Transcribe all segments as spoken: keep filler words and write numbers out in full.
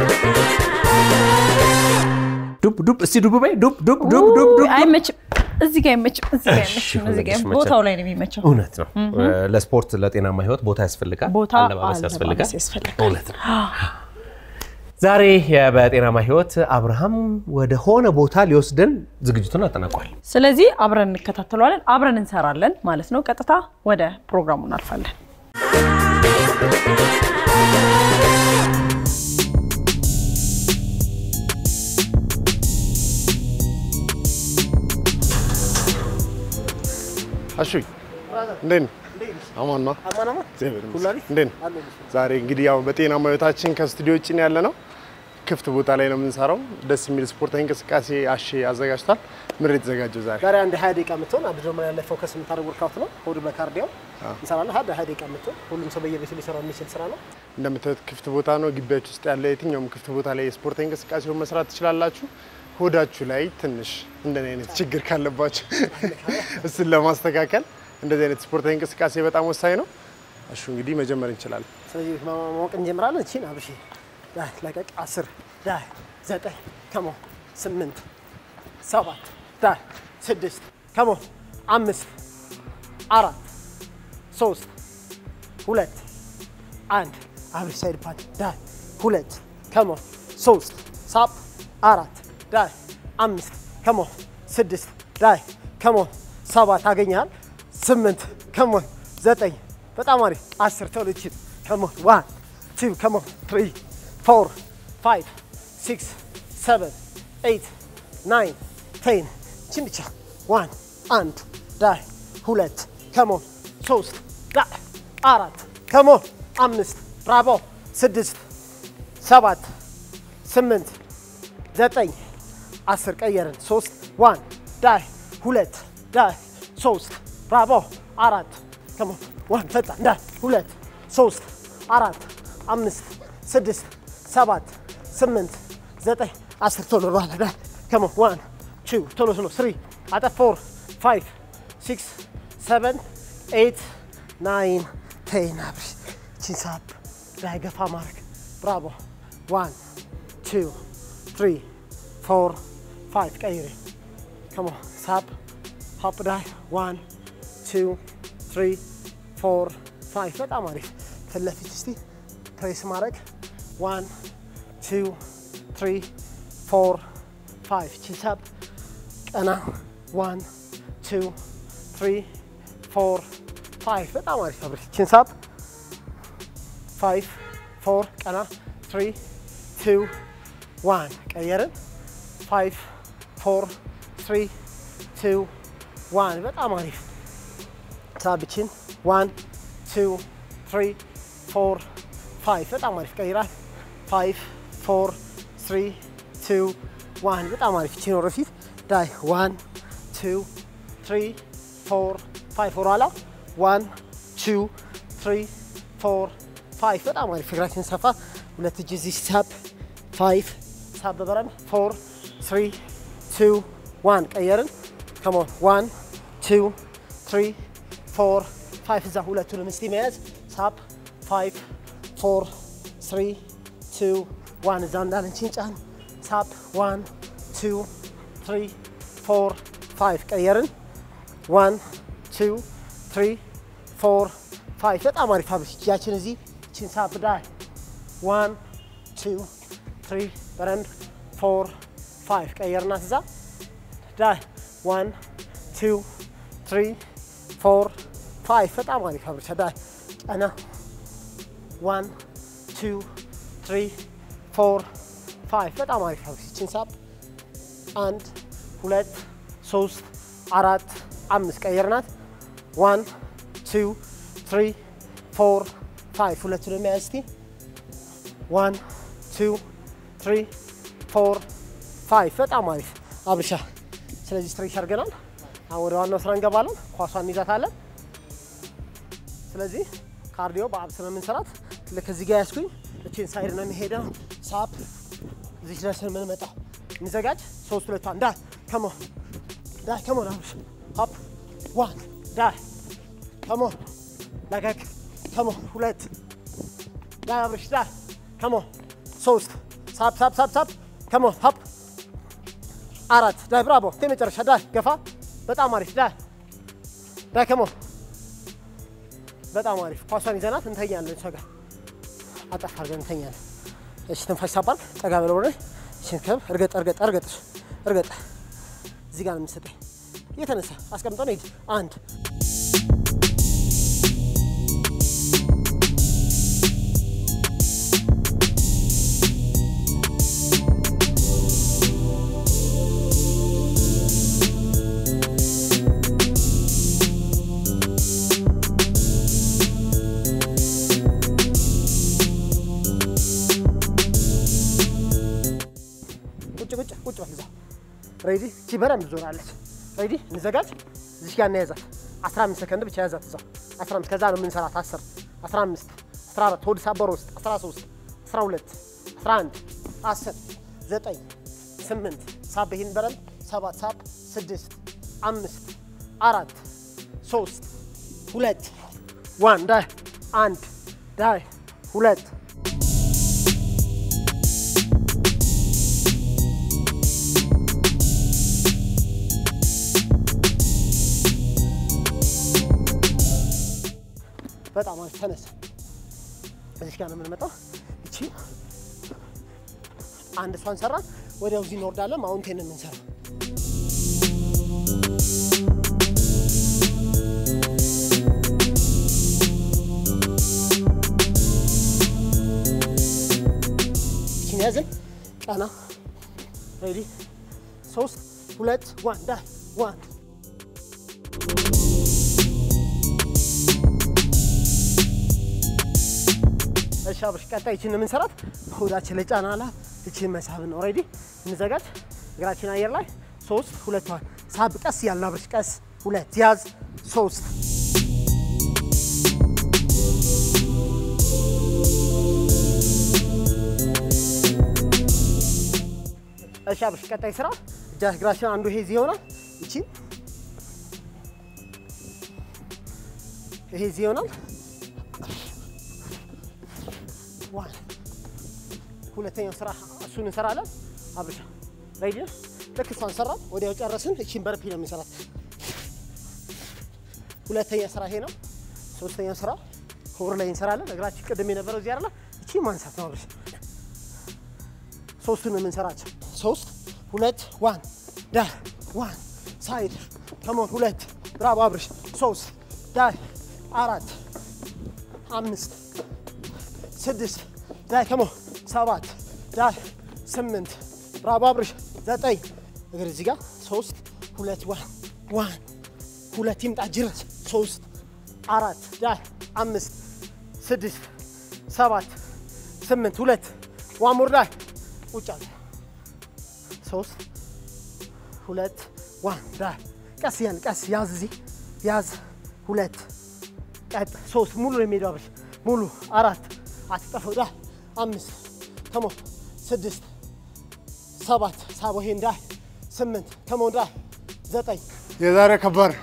ዱብ ዱብ እስቲ ዱብ በይ ዱብ ዱብ ዱብ ዱብ ዱብ አይመች እዚህ ጋር አይመች እዚህ ጋር አይመች እዚህ ጋር ቦታው ላይ ነው የሚመቸው እውነት ነው ለስፖርት ለጤናማ ህይወት ቦታ ያስፈልጋል አለባበስ ያስፈልጋል እውነት ነው ዛሬ በጤናማ ህይወት አብርሃም ወደ ሆነ ቦታ ሊወስደን ዝግጅቱን አጠናቋል ስለዚህ አብረን እንከታተለዋለን አብረን እንሰራለን ማለት ነው ቀጥታ ወደ ፕሮግራሙ እናልፋለን አሹይ እንደን አማን ነው አማን ነው ሁላሪ እንደን ዛሬ እንግዲህ ያው በጤናማ ህይወታችን ከስቱዲዮ ውጪ ነው ያለነው ክፍት ቦታ ላይ ነው የምንሰራው ደስ የሚል ስፖርታዊ እንቅስቃሴ አሺ አዘጋጅቷል ምን የተዘጋጀው ዛሬ ዛሬ አንድ ሃያ ደቂቃ መጥቶን አብዶሚናል ላይ ፎከስ የምታደርጉ ወርካውት ነው ሆድ በካርዲዮ እንሰራለን ሃያ ደቂቃ መጥቶን ሁሉም ሰው በየቤቱ ሊሰራው የሚችል ስራ ነው እንደምታዩት ክፍት ቦታ ነው ግቢያችሁ ውስጥ ያለ የትኛውም ክፍት ቦታ ላይ ስፖርታዊ እንቅስቃሴውን መስራት ትችላላችሁ ሆዳችሁ ላይ ትንሽ እንደኔ አይነት ችግር ካለባችሁ እሱን ለማስተካከል እንደዚህ አይነት ስፖርታዊ እንቅስቃሴ በጣም ወሳኝ ነው እሺ እንግዲህ መጀመር እንችላለን ስለዚህ ማሞቅ እንጀምራለን እቺን አብሺ ዳይ ለቀቅ አስር ዳይ ዘጠኝ ከሞ ስምንት ሰባት ዳይ ስድስት ከሞ አምስት አራት ሶስት ሁለት አንድ አብሪ ሳይድ ፓት ዳይ ሁለት ከሞ ሶስት ሳብ አራት ዳይ አምስት ከሞ ስድስት ዳይ ከሞ ሰባት አገኛል ስምንት ከሞ ዘጠኝ በጣም አሪፍ አስር ተውልችት ከሞ one two come on three four five six seven eight nine ten ቺንቻ one and ዳይ ሁለት ከሞ ሶስት ዳይ አራት ከሞ አምስት ብራቮ ስድስት ሰባት ስምንት ዘጠኝ አስር ቀየርን ሶስት one ዳይ ሁለት ዳይ ሶስት ብራቮ አራት ከሞ one ፈጣን ዳይ ሁለት ሶስት አራት አምስት ስድስት ሰባት ስምንት ዘጠኝ አስር ቶሎ ባለ ዳይ ከሞ one two ቶሎ ቶሎ three አጠ four five six seven eight nine ten አብሪ ቺንሳፕ ዳይ ገፋ ማርክ ብራቮ one two three four five ቀይሬ come on sap hop ዳይ one two three four five በጣም አሪፍ ከለፊት እስቲ ፕሬስ ማድረግ one two three four five ቺንሳፕ ቀና one two three four five በጣም አሪፍ አብሪ ቺንሳፕ five four ቀና three two one ቀየርን five four three two one በጣም አሪፍ ሳብቺን one two three four five በጣም አሪፍ ቀይራል five four three two one በጣም አሪፍ ቺን ወረፊት ዳይ one two three four five ወራላ one two three four five በጣም አሪፍ ፍግራችን ሰፋ ሁለት እጅ እዚህ ሳብ five ሳብ በበረም four three two one ቀየርን come on one two three four five እዛ ሁለቱንም እስቲ መያዝ ሳብ five four three two one እዛ እንዳለን ቺንጫን ሳብ one two three four five ቀየርን one two three four five በጣም አሪፍ አብሽ ያችን እዚህ ቺንሳፕ ዳይ one two three በረንድ four five ቀየርናት እዛ ዳይ one two three four five በጣም አሪፍ አብሽ ዳይ ቀና one two three four five በጣም አሪፍ አብሽ ቺንሳፕ አንድ ሁለት ሶስት አራት አምስት ቀየርናት one two three four five ሁለቱንም ያዝ እስቲ one two three four five በጣም አሪፍ አብሻ ስለዚህ ስትሬች አድርገናል አሁን ወደ ዋናው ስራ እንገባለን ኳሷን እንይዛታለን ስለዚህ ካርዲዮ በአብስነ የምንሰራት ለከዚህ ጋር ያስኩኝ እቺን ሳይድ ነው የሚሄደው ሳፕ እዚህ ድረስ ምን መጣ እንዘጋጅ ሶስት ሁለት አንድ ዳ come on ዳ come on አብሽ hop one ዳ come on ለቀቅ come on ሁለት ዳ አብሽ ዳ come on ሶስት ሳብ ሳብ ሳብ ሳብ come on hop አራት ዳይ ብራቮ ተመጨረሻ ዳይ ገፋ በጣም አሪፍ ዳይ ዳይ come on በጣም አሪፍ ኳሷን ይዘናት እንተኛለን እሷ ጋር አጣፍ አድርገን እንተኛለን እሺ ተንፋሽ ሳባል ጠጋ ብለው ነው እሺ ከብ እርገጥ እርገጥ እርገጥ እርገጥ እዚህ ጋር ነው የምትሰጠኝ የተነሳ አስቀምጠው ነው አንድ ready ቺበራም ዞራለች ready እንዘጋጅ እዚህ ጋር እናያዛት አስራ አምስት ሰከንድ ብቻ ያዛት እዛው አስራ አምስት ከዛ ነው የምንሰራት አስር አስራ አምስት አስራ አራት ሆድ ሳበር ውስጥ አስራ ሶስት አስራ ሁለት አስራ አንድ አስር ዘጠኝ ስምንት ሳብ ይሄን በረም ሰባት ሳብ ስድስት አምስት አራት ሶስት ሁለት አንድ ዳይ አንድ ዳይ ሁለት በጣም አሪፍ ተነስ እዚህ ጋር ነው የምንመጣው እቺ አንድ ሷን ሰራን ወዲያው እዚህ እንወርዳለን ማውንቴን ነው የምንሰራው እቺ ያዘን ቀና ሬዲ ሶስት ሁለት አንድ ዳይ አንድ ሻብሽ ቀጣይ እቺን እንሰራት ሆዳችን ላይ ጫና አለ እቺን መሳብ ነው ኦሬዲ እንዘጋጅ እግራችን አየር ላይ ሶስት ሁለት ሳብ ቀስ ያልና ብርሽ ቀስ ሁለት ያዝ ሶስት ሻብሽ ቀጣይ ስራ ጃስ እግራችን አንዱ ይሄ እዚህ ይሆናል እቺ ይሄ እዚህ ይሆናል ዋን ሁለተኛው ስራ እሱን እንሰራለን አብርሻ ሬዲ ልክ እሷን ሰራን ወዲያው ጨረስን እቺን በርፒ ነው የምንሰራት ሁለተኛ ስራ ይሄ ነው ሶስተኛው ስራ ኮር ላይ እንሰራለን እግራችን ቅድም የነበረው እዚህ አይደለ እቺ ማንሳት ነው አብርሻ ሶስቱን የምንሰራቸው ሶስት ሁለት ዋን ዳ ዋን ሳይድ ከሞን ሁለት ብራቮ አብርሻ ሶስት ዳይ አራት አምስት ስድስት ዳይ ከሞ ሰባት ዳይ ስምንት ብራቮ አብርሽ ዘጠኝ እግር እዚህ ጋር ሶስት ሁለት ዋን ዋን ሁለት ይምጣ ጅረት ሶስት አራት ዳይ አምስት ስድስት ሰባት ስምንት ሁለት ዋን ሞር ዳይ ቁጭ አለ ሶስት ሁለት ዋን ዳይ ቀስ ያን ቀስ ያዝ እዚህ ያዝ ሁለት ቀጥ ሶስት ሙሉ ነው የሚሄደው አብርሽ ሙሉ አራት አትጠፈው ዳ አምስት ከሞ ስድስት ሰባት ሳቦ ሄንዳ ስምንት ከሞ ዳ ዘጠኝ የዛሬ ከባድ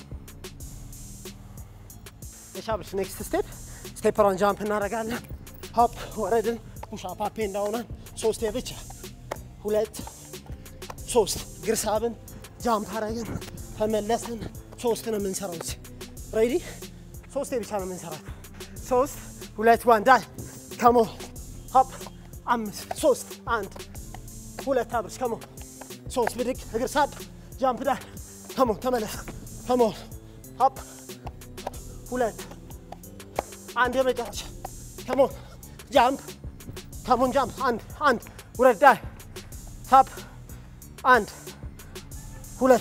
እሻብሽ ኔክስት ስቴፕ ስቴፕ ራን ጃምፕ እናደርጋለን ሆፕ ወረድን ፑሽ አፕ አፕ ኤንድ ዳውን ሶስት ብቻ ሁለት ሶስት ግርሳብን ጃምፕ አደረግን ተመለስን ሶስት ነው የምንሰራው ሬዲ ሶስት ብቻ ነው የምንሰራው ሶስት ሁለት ዋን ዳይ ከሞ ሆፕ አምስት ሶስት አንድ ሁለት አብርሽ ከሞ ሶስት ብድግ እግር ሳብ ጃምፕ ዳይ ከሞ ተመለስ ከሞ ሆፕ ሁለት አንድ የመጨረሻ ከሞ ጃምፕ ከሞን ጃምፕ አንድ አንድ ውረድ ዳይ ሆፕ አንድ ሁለት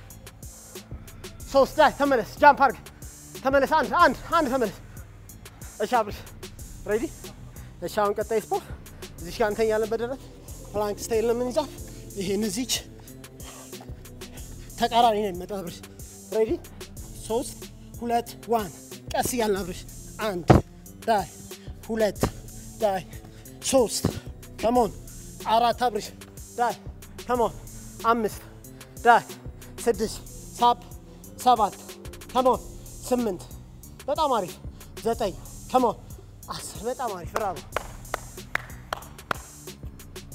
ሶስት ዳይ ተመለስ ጃምፕ አድርግ ተመለስ አንድ አንድ አንድ ተመለስ እሺ አብርሽ ሬዲ እሺ አሁን ቀጣይ ስፖርት እዚህ ጋር እንተኛለን በደረት ፕላንክ ስታይል ነው የምንይዛት ይሄን እዚች ተቃራኒ ነው የሚመጣው አብርሽ ሬዲ ሶስት ሁለት ዋን ቀስ ያልን አብርሽ አንድ ዳይ ሁለት ዳይ ሶስት ከሞን አራት አብርሽ ዳይ ከሞን አምስት ዳይ ስድስት ሳብ ሰባት ከሞን ስምንት በጣም አሪፍ ዘጠኝ ከሞን አስር በጣም አሪፍ ብራቮ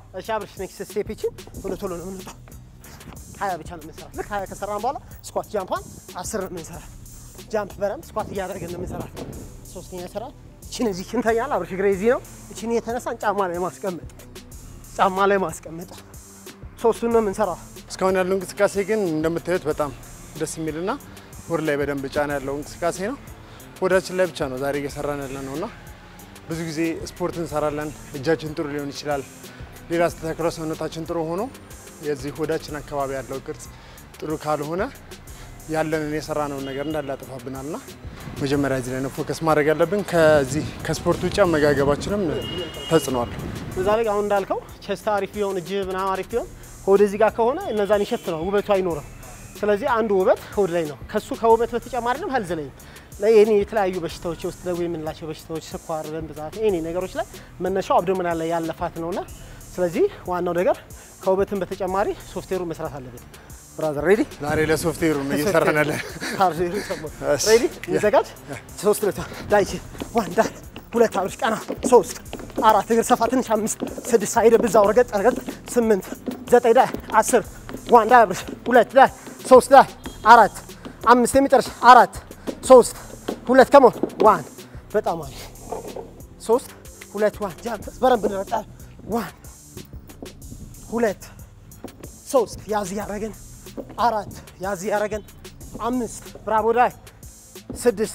እሺ አብርሽ ኔክስት ስቴፕ ይችን ቶሎ ቶሎ ነው የምንወጣው ሀያ ብቻ ነው የምንሰራው ልክ ሀያ ከሰራን በኋላ ስኳት ጃምፓን አስር ነው የምንሰራው ጃምፕ በረም ስኳት እያደረግን ነው የምንሰራው ሶስተኛ ስራ እቺን እዚህ እንተኛለን አብርሽ ግሬዚ ነው እቺን የተነሳን ጫማ ላይ ማስቀመጥ ጫማ ላይ ማስቀመጥ ሶስቱን ነው የምንሰራው እስካሁን ያለው እንቅስቃሴ ግን እንደምታዩት በጣም ደስ የሚልና ወር ላይ በደንብ ጫና ያለው እንቅስቃሴ ነው ወዳችን ላይ ብቻ ነው ዛሬ እየሰራን ያለነውና ብዙ ጊዜ ስፖርት እንሰራለን እጃችን ጥሩ ሊሆን ይችላል ሌላ ተተክሮ ሰውነታችን ጥሩ ሆኖ የዚህ ወዳችን አካባቢ ያለው ቅርጽ ጥሩ ካልሆነ ያለንን የሰራነው ነገር እንዳለ ያጠፋብናልና መጀመሪያ እዚህ ላይ ነው ፎከስ ማድረግ ያለብን ከዚህ ከስፖርት ውጪ አመጋገባችንም ተጽኗል በዛ ላይ አሁን እንዳልከው ቸስት አሪፍ ቢሆን እጅ ምናምን አሪፍ ቢሆን ሆድ እዚህ ጋር ከሆነ እነዛን ይሸፍናል ውበቱ አይኖርም ስለዚህ አንዱ ውበት ሆድ ላይ ነው ከሱ ከውበት በተጨማሪ ደግሞ ሄልዝ ላይ ለኔ የተለያዩ በሽታዎች ውስጥ ደዌ የምንላቸው በሽታዎች ስኳር ደም ብዛት እኔ ነገሮች ላይ መነሻው አብዶሚናል ላይ ያለፋት ነውና ስለዚህ ዋናው ነገር ከውበትን በተጨማሪ ሶፍትዌሩ መስራት አለበት ብራዘር ሬዲ ዛሬ ለሶፍትዌሩ ነው እየሰራን ያለ ሬዲ ይዘጋጅ ሶስት ለታ ዳይቺ ዋን ዳ ሁለት አብርሽ ቀና ሶስት አራት እግር ሰፋ ትንሽ አምስት ስድስት ሳይደ ብዛው ረገጥ ረገጥ ስምንት ዘጠኝ ዳ አስር ዋን ዳ አብርሽ ሁለት ዳ ሶስት ዳ አራት አምስት የሚጠርሽ አራት ሶስት ሁለት ከሞ ዋን በጣም አሪፍ ሶስት ሁለት ዋን ጃምፕ በረም ብንረጣ ዋን ሁለት ሶስት ያዝ ያረገን አራት ያዝ ያረገን አምስት ብራቮ ዳይ ስድስት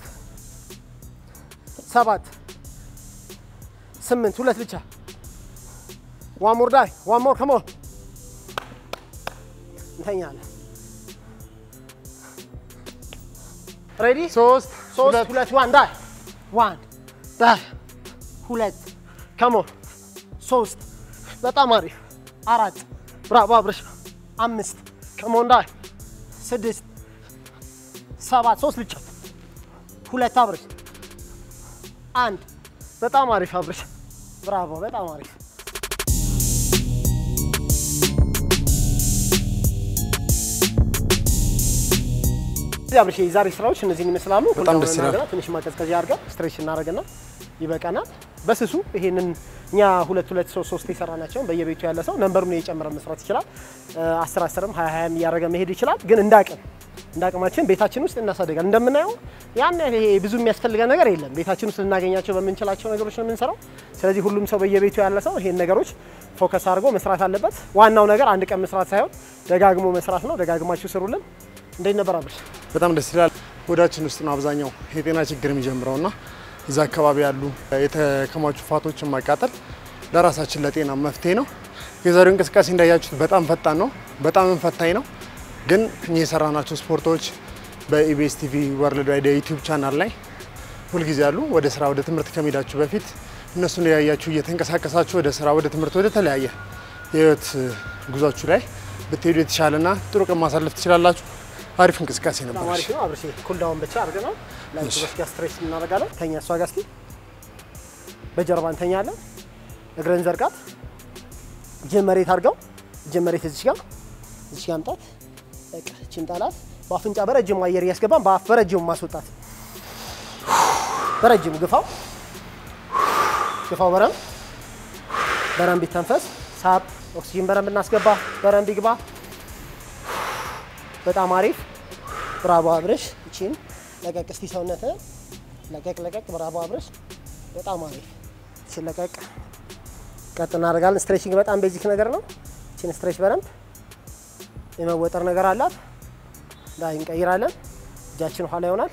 ሰባት ስምንት ሁለት ብቻ ዋን ሞር ዳይ ዋን ሞር ከሞ እንተኛለን ሬዲ ሶስት ሶስት ሁለት ዋን ዳይ ዋን ዳይ ሁለት ከሞ ሶስት በጣም አሪፍ አራት ብራቮ አብርሽ አምስት ከሞን ዳይ ስድስት ሰባት ሶስት ብቻ ሁለት አብርሽ አንድ በጣም አሪፍ አብርሽ ብራቮ በጣም አሪፍ አብርሽ የዛሬ ስራዎች እነዚህን ይመስላሉ በጣም ደስ ይላል ትንሽ ማቀዝቀዣ አድርገን ስትሬች እናደርግና ይበቃናል በስሱ ይሄንን እኛ ሁለት ሁለት ሶስት ሶስት የሰራናቸው በየቤቱ ያለ ሰው ነምበሩን እየጨመረ መስራት ይችላል አስር አስርም ሃያ ሃያም እያደረገ መሄድ ይችላል ግን እንዳቀም እንዳቀማችን ቤታችን ውስጥ እናሳደጋለን እንደምናየው ያን ይሄ ብዙ የሚያስፈልገን ነገር የለም ቤታችን ውስጥ ልናገኛቸው በመንችላቸው ነገሮች ነው የምንሰራው ስለዚህ ሁሉም ሰው በየቤቱ ያለ ሰው ይሄን ነገሮች ፎከስ አድርጎ መስራት አለበት ዋናው ነገር አንድ ቀን መስራት ሳይሆን ደጋግሞ መስራት ነው ደጋግማችሁ ስሩልን እንዴት ነበር አብርሽ በጣም ደስ ይላል ወዳችን ውስጥ ነው አብዛኛው የጤና ችግር የሚጀምረውና እዛ አካባቢ ያሉ የተከማቹ ፋቶችን ማቃጠል ለራሳችን ለጤና መፍትሄ ነው የዛሬው እንቅስቃሴ እንዳያችሁት በጣም ፈጣን ነው በጣም ፈታኝ ነው ግን እኛ የሰራናቸው ስፖርቶች በኢቢኤስ ቲቪ ወርልድ ዋይድ ዩቲዩብ ቻናል ላይ ሁሉ ጊዜ አሉ ወደ ስራ ወደ ትምህርት ከመሄዳችሁ በፊት እነሱን ያያችሁ እየተንቀሳቀሳችሁ ወደ ስራ ወደ ትምህርት ወደ ተለያየ የህይወት ጉዟችሁ ላይ ብትሄዱ የተሻለና ጥሩ ቀን ማሳለፍ ትችላላችሁ አሪፍ እንቅስቃሴ ነበር አሪፍ ነው አብርሽ ኩል ዳውን ብቻ አድርገናል ላይ በስኪያ ስትሬች እናደርጋለን ተኛ እሷ ጋር እስኪ በጀርባ እንተኛለን እግረን ዘርጋት ጀመሬት አድርገው ጀመሬት እዚህ ጋር እዚህ ጋር አምጣት በቃ እቺን ጣላት በአፍንጫ በረጅም አየር ያስገባን በአፍ በረጅም ማስወጣት በረጅም ግፋው ግፋው በረም በረም ቢተንፈስ ሳብ ኦክሲጅን በረም እናስገባ በረም ቢግባ በጣም አሪፍ ብራቮ አብርሽ እቺን ለቀቅ እስቲ ሰውነት ለቀቅ ለቀቅ ብራቮ አብርሽ በጣም አሪፍ እቺን ለቀቅ ቀጥ እናደርጋለን ስትሬቺንግ በጣም ቤዚክ ነገር ነው እቺን ስትሬች በረምብ የመወጠር ነገር አላት ዳይ እንቀይራለን እጃችን ኋላ ይሆናል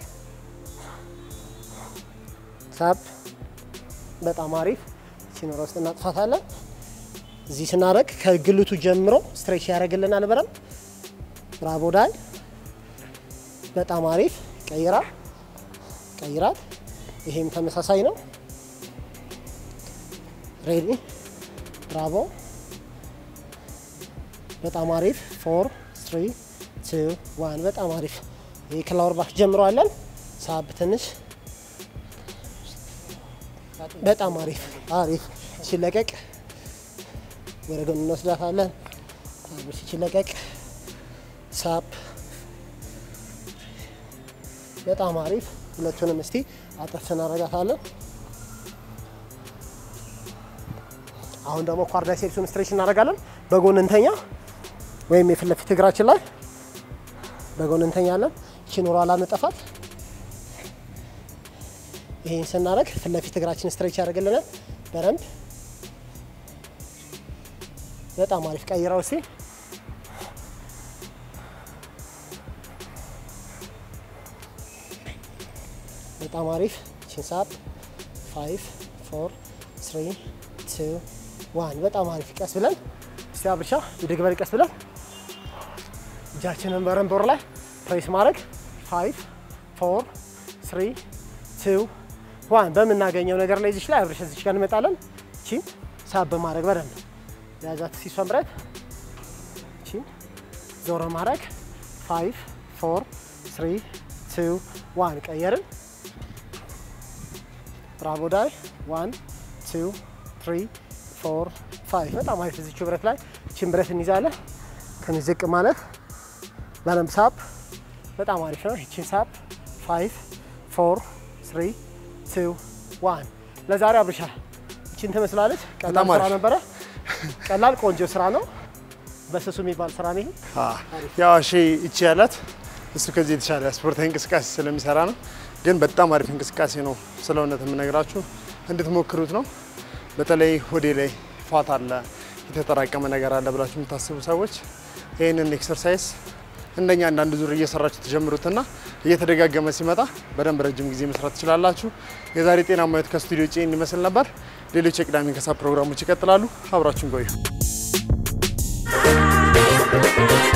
ሳብ በጣም አሪፍ እቺን ሮስት እናጥፋታለን እዚህ ስናረግ ከግልቱ ጀምሮ ስትሬች ያደርግልናል በረምብ ብራቮ ዳይ በጣም አሪፍ ቀይራ ቀይራት ይሄም ተመሳሳይ ነው ሬዲ ብራቮ በጣም አሪፍ four three two one በጣም አሪፍ ይሄ ክላውር ባክ ጀምሯለን ሳብ ትንሽ በጣም አሪፍ አሪፍ ሲለቀቅ ወደ ጎን እንወስዳታለን አብሽ ሲለቀቅ ሳብ በጣም አሪፍ ሁለቱንም እስቲ አጠፍ እናደርጋታለን አሁን ደግሞ ኳድራሴፕሱን ስትሬች እናደርጋለን። በጎን እንተኛ ወይም የፊት ለፊት እግራችን ላይ በጎን እንተኛለን። እቺን ወራላ እንጠፋት። ይሄን ስናደርግ ፊት ለፊት እግራችን ስትሬች ያደርግልናል በደንብ በጣም አሪፍ። ቀይራው እስቲ በጣም አሪፍ። ቺን ሳፕ five four three two one በጣም አሪፍ። ቀስ ብለን እስቲ አብርሻ ይደግ በል ቀስ ብለን እጃችንን በረንቦር ላይ ፕሬስ ማድረግ five four three two one በምናገኘው ነገር ላይ እዚህ ላይ አብርሻ እዚህ ጋር እንመጣለን። ቺን ሳብ በማድረግ በደንብ ያዛት ሲሷን ብረት ቺን ዞሮ ማድረግ five four three two one ቀየርን። ብራቮ ዳይ one two three four five በጣም አሪፍ። እዚህ ብረት ላይ ቺን ብረት እንይዛለን። ከንዝቅ ማለት በደንብ ሳፕ በጣም አሪፍ ነው። ቺን ሳፕ five four three two one ለዛሬ አብርሻ ቺን ተመስላለች። ቀላል ስራ ነበረ። ቀላል ቆንጆ ስራ ነው። በስሱ የሚባል ስራ ነው። ያው እሺ እቺ ያላት እሱ ከዚህ የተሻለ ስፖርታዊ እንቅስቃሴ ስለሚሰራ ነው። ግን በጣም አሪፍ እንቅስቃሴ ነው። ስለሆነ ተመነግራችሁ እንድትሞክሩት ነው። በተለይ ሆዴ ላይ ፋት አለ የተጠራቀመ ነገር አለ ብላችሁ የምታስቡ ሰዎች ይሄንን ኤክሰርሳይዝ እንደኛ አንዳንድ ዙር እየሰራችሁ ተጀምሩትና እየተደጋገመ ሲመጣ በደንብ ረጅም ጊዜ መስራት ትችላላችሁ። የዛሬ ጤናማ ህይወት ከስቱዲዮ ጪ እንመስል ነበር። ሌሎች የቅዳሜ ከሰዓት ፕሮግራሞች ይቀጥላሉ። አብራችሁን ቆዩ።